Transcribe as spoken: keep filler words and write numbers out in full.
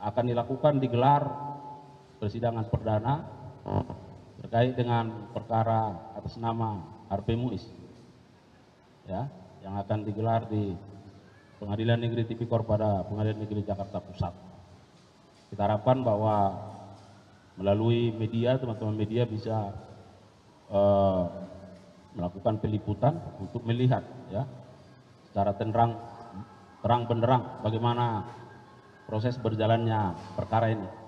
akan dilakukan digelar persidangan perdana terkait dengan perkara atas nama Harvey Muiz, ya, yang akan digelar di Pengadilan Negeri Tipikor pada Pengadilan Negeri Jakarta Pusat. Kita harapkan bahwa melalui media, teman-teman media bisa uh, melakukan peliputan untuk melihat, ya, secara terang terang benderang bagaimana proses berjalannya perkara ini.